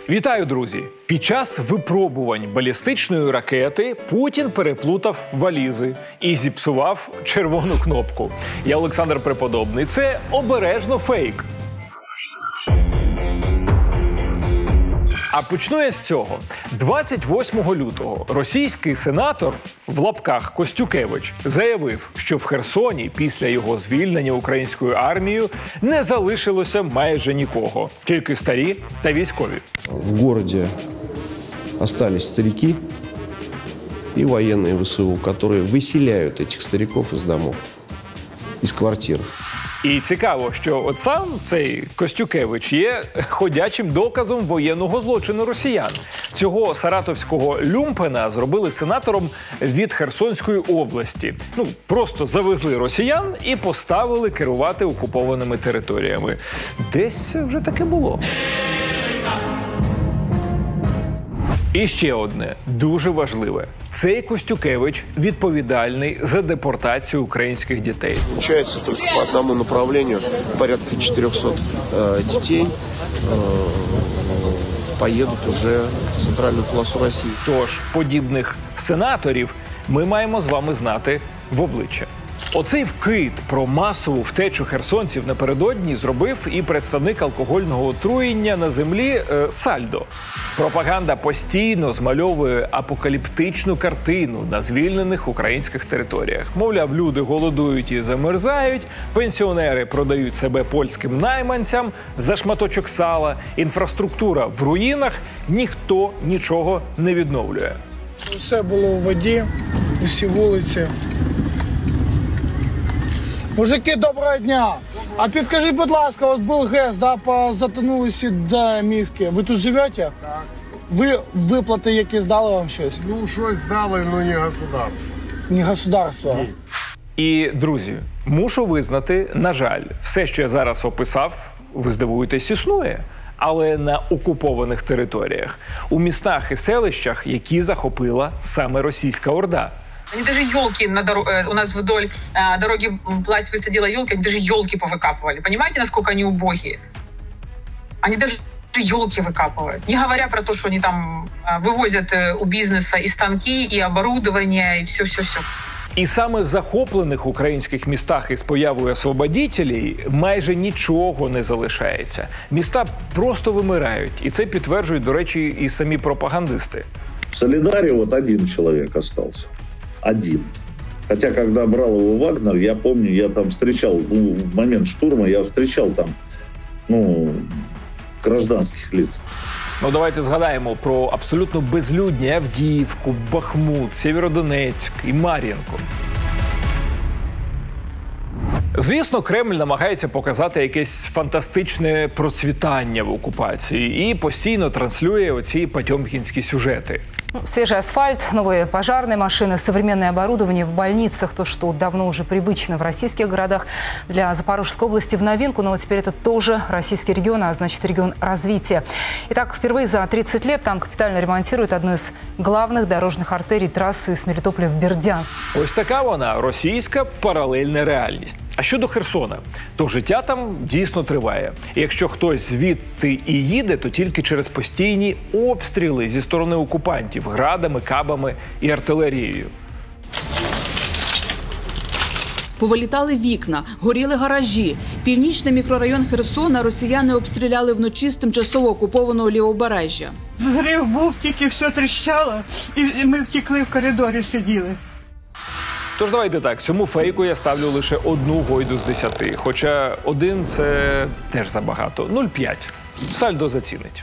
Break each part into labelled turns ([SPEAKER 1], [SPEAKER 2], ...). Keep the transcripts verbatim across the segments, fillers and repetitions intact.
[SPEAKER 1] Вітаю, друзі! Під час випробувань балістичної ракети Путін переплутав валізи і зіпсував червону кнопку. Я Олександр Преподобний. Це обережно фейк. А почну я з цього. двадцять восьмого лютого російський сенатор, в лапках Костюкевич, заявив, що в Херсоні після його звільнення українською армією не залишилося майже нікого. Тільки старі та військові.
[SPEAKER 2] В городі остались старики і воєнні ВСУ, які виселяють цих стариків із домов, із квартир.
[SPEAKER 1] І цікаво, що от сам цей Костюкевич є ходячим доказом воєнного злочину росіян. Цього саратовського люмпена зробили сенатором від Херсонської області. Ну, просто завезли росіян і поставили керувати окупованими територіями. Десь вже таке було. І ще одне, дуже важливе. Цей Костюкевич відповідальний за депортацію українських дітей.
[SPEAKER 2] Получається, тільки по одному направленню порядка чотирьохсот э, дітей э, поїдуть уже в центральну полосу Росії.
[SPEAKER 1] Тож, подібних сенаторів ми маємо з вами знати в обличчя. Оцей вкид про масову втечу херсонців напередодні зробив і представник алкогольного отруєння на землі е, Сальдо. Пропаганда постійно змальовує апокаліптичну картину на звільнених українських територіях. Мовляв, люди голодують і замерзають, пенсіонери продають себе польським найманцям за шматочок сала, інфраструктура в руїнах, ніхто нічого не відновлює.
[SPEAKER 3] Все було у воді, усі вулиці. Мужики, доброго дня! А підкажіть, будь ласка, от був ГЕС, да, затонули всі домівки. Ви тут живете?
[SPEAKER 4] Так.
[SPEAKER 3] Ви виплати якісь дали вам щось?
[SPEAKER 4] Ну, щось дали, але не государство.
[SPEAKER 3] Не государство?
[SPEAKER 4] Ні.
[SPEAKER 1] І, друзі, мушу визнати, на жаль, все, що я зараз описав, ви здивуєтесь, існує. Але на окупованих територіях. У містах і селищах, які захопила саме російська орда.
[SPEAKER 5] Они даже елки на дор... у нас вдоль э, дороги власть высадила елки, они даже елки повыкапывали. Понимаете, насколько они убогие? Они даже елки выкапывают. Не говоря про то, что они там э, вывозят э, у бизнеса и станки, и оборудование, и все-все-все.
[SPEAKER 1] І саме в захоплених українських містах із появою освободітелів майже нічого не залишається. Міста просто вимирають. І це підтверджують, до речі, і самі пропагандисти.
[SPEAKER 6] В Солидаре вот один человек остался. Один. Хотя, когда брал его Вагнер, я помню, я там встречал, ну, в момент штурма я встречал там, ну, гражданских лиц.
[SPEAKER 1] Ну, давайте згадаємо про абсолютно безлюдні Авдіївку, Бахмут, Сєвєродонецьк і Мар'їнку. Звісно, Кремль намагається показати якесь фантастичне процвітання в окупації і постійно транслює оці потьомкінські сюжети.
[SPEAKER 7] Свежий асфальт, новые пожарные машины, современное оборудование в больницах, то, что давно уже привычно в российских городах, для Запорожской области в новинку, но вот теперь это тоже российский регион, а значит регион развития. Итак, впервые за тридцать лет там капитально ремонтируют одну из главных дорожных артерий, трассу из Мелітополя в Бердянск.
[SPEAKER 1] Ось така вона, російська паралельна реальність. А щодо Херсона, то життя там дійсно триває. І якщо хтось звідти і їде, то тільки через постійні обстріли зі сторони окупантів градами, кабами і артилерією.
[SPEAKER 8] Повилітали вікна, горіли гаражі. Північний мікрорайон Херсона росіяни обстріляли вночі з тимчасово окупованого Лівобережжя.
[SPEAKER 9] Згрів був, тільки все тріщало, і ми втекли в коридорі, сиділи.
[SPEAKER 1] Тож давайте так, цьому фейку я ставлю лише одну гойду з десяти. Хоча один – це теж забагато. нуль цілих п'ять. Сальдо зацінить.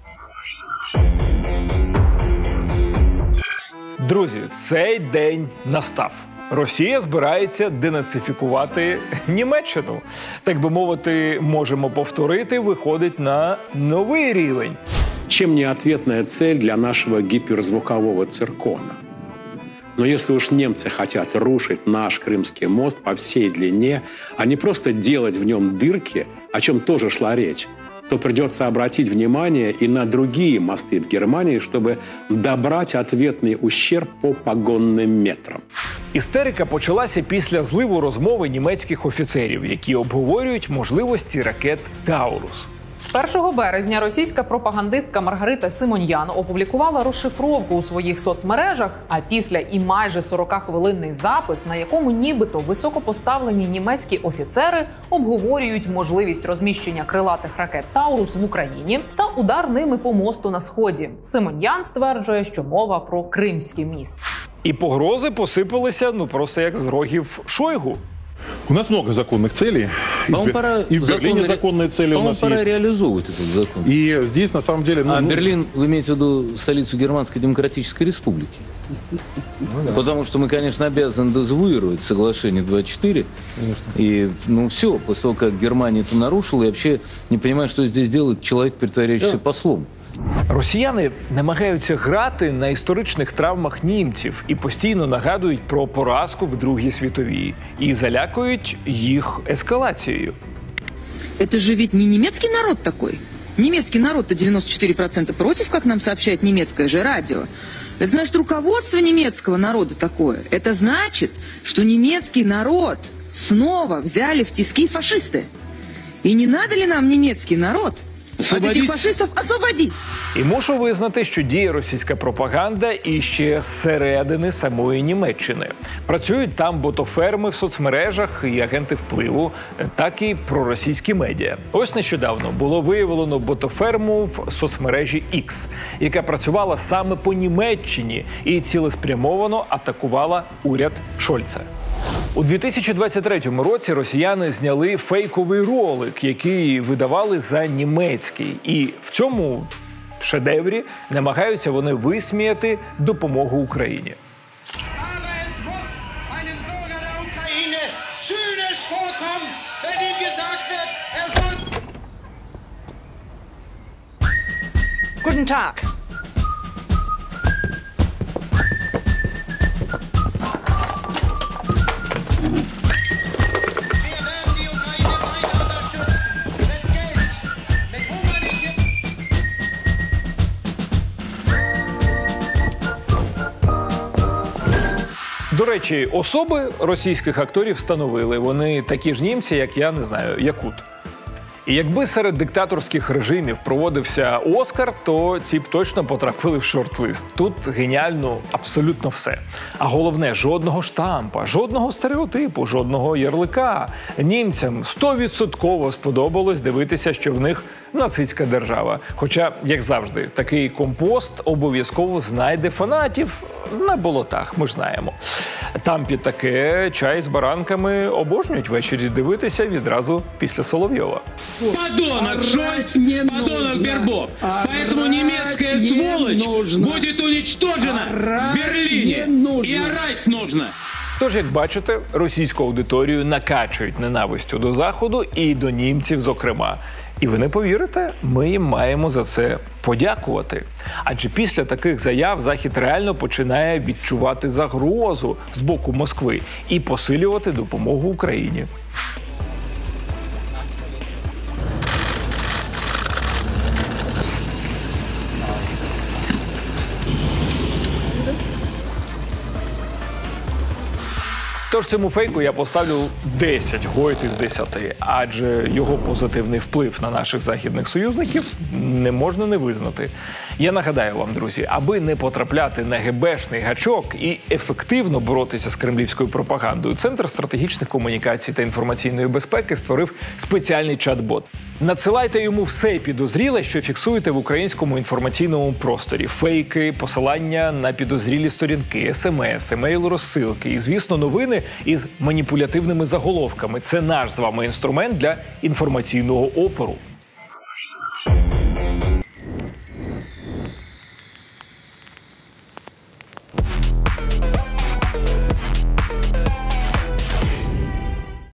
[SPEAKER 1] Друзі, цей день настав. Росія збирається денацифікувати Німеччину. Так би мовити, можемо повторити, виходить на новий рівень.
[SPEAKER 10] Чем не ответная цель для нашего гиперзвукового циркона? Но если уж немцы хотят рушить наш Крымский мост по всей длине, а не просто делать в нем дырки, о чем тоже шла речь, то придется обратить внимание и на другие мосты в Германии, чтобы добрать ответный ущерб по погонным метрам.
[SPEAKER 1] Істерика почалася після зливу розмови німецьких офіцерів, які обговорюють можливості ракет «Таурус».
[SPEAKER 11] першого березня російська пропагандистка Маргарита Симоньян опублікувала розшифровку у своїх соцмережах, а після і майже сорокахвилинний запис, на якому нібито високопоставлені німецькі офіцери обговорюють можливість розміщення крилатих ракет «Таурус» в Україні та удар ними по мосту на Сході. Симоньян стверджує, що мова про Кримський міст.
[SPEAKER 1] І погрози посипалися, ну просто як з рогів Шойгу.
[SPEAKER 12] У нас много законных целей. И в,
[SPEAKER 13] пора
[SPEAKER 12] и в Берлине
[SPEAKER 13] законы,
[SPEAKER 12] законные цели у нас
[SPEAKER 13] пора
[SPEAKER 12] есть.
[SPEAKER 13] реализовывать этот закон.
[SPEAKER 12] И здесь, на самом деле... Ну,
[SPEAKER 13] а
[SPEAKER 12] ну...
[SPEAKER 13] Берлин, вы имеете в виду столицу Германской Демократической Республики? Ну, да. Потому что мы, конечно, обязаны дезавуировать соглашение двадцать четыре. И, ну, все, после того, как Германия это нарушила, я вообще не понимаю, что здесь делает человек, притворяющийся да. послом.
[SPEAKER 1] Росіяни намагаються грати на історичних травмах німців і постійно нагадують про поразку в Другій світовій і залякують їх ескалацією.
[SPEAKER 14] Это же ведь не немецкий народ такой. Немецкий народ-то девяносто четыре процента против, как нам сообщает немецкое же радио. Это значит, руководство немецкого народа такое. Это значит, что немецкий народ снова взяли в тиски фашисты. И не надо ли нам немецкий народ от этих фашистів освободити?
[SPEAKER 1] І мушу визнати, що діє російська пропаганда і ще зсередини самої Німеччини. Працюють там ботоферми в соцмережах і агенти впливу, так і проросійські медіа. Ось нещодавно було виявлено ботоферму в соцмережі X, яка працювала саме по Німеччині і цілеспрямовано атакувала уряд Шольца. У дві тисячі двадцять третьому році росіяни зняли фейковий ролик, який видавали за німецький. І в цьому шедеврі намагаються вони висміяти допомогу Україні.
[SPEAKER 15] Guten Tag.
[SPEAKER 1] До речі, особи російських акторів встановили. Вони такі ж німці, як я, не знаю, якут. І якби серед диктаторських режимів проводився Оскар, то ці б точно потрапили в шорт-лист. Тут геніально абсолютно все. А головне, жодного штампа, жодного стереотипу, жодного ярлика. Німцям стовідсотково сподобалось дивитися, що в них нацистська держава. Хоча, як завжди, такий компост обов'язково знайде фанатів на болотах, ми ж знаємо. Там під таке чай з баранками обожнюють ввечері дивитися відразу після Соловйова.
[SPEAKER 16] Подонок Шольц, подонок Бербок. Поэтому немецкая сволочь будет уничтожена в Берлине. И орать нужно.
[SPEAKER 1] Тож, як бачите, російську аудиторію накачують ненавистю до Заходу і до німців, зокрема. І ви не повірите, ми їм маємо за це подякувати. Адже після таких заяв Захід реально починає відчувати загрозу з боку Москви і посилювати допомогу Україні. Тож цьому фейку я поставлю десять гойт із десяти, адже його позитивний вплив на наших західних союзників не можна не визнати. Я нагадаю вам, друзі, аби не потрапляти на ГБшний гачок і ефективно боротися з кремлівською пропагандою, Центр стратегічних комунікацій та інформаційної безпеки створив спеціальний чат-бот. Надсилайте йому все підозріле, що фіксуєте в українському інформаційному просторі. Фейки, посилання на підозрілі сторінки, смс, емейл-розсилки і, звісно, новини із маніпулятивними заголовками. Це наш з вами інструмент для інформаційного опору.